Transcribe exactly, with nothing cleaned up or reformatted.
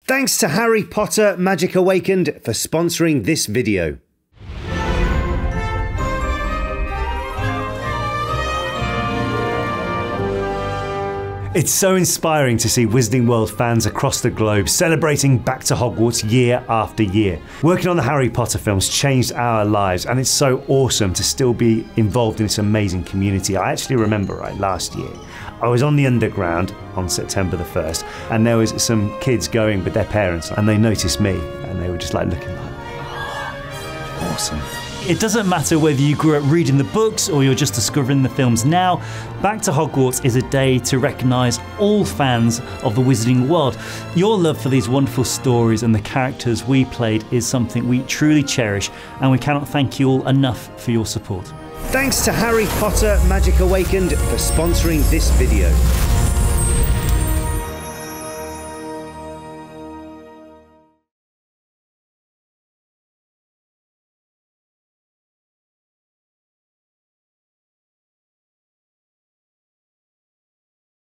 Thanks to Harry Potter Magic Awakened for sponsoring this video. It's so inspiring to see Wizarding World fans across the globe celebrating Back to Hogwarts year after year. Working on the Harry Potter films changed our lives, and it's so awesome to still be involved in this amazing community. I actually remember right last year, I was on the Underground on September the first, and there was some kids going with their parents, and they noticed me, and they were just like looking like, oh, awesome. It doesn't matter whether you grew up reading the books or you're just discovering the films now, Back to Hogwarts is a day to recognise all fans of the Wizarding World. Your love for these wonderful stories and the characters we played is something we truly cherish, and we cannot thank you all enough for your support. Thanks to Harry Potter Magic Awakened for sponsoring this video.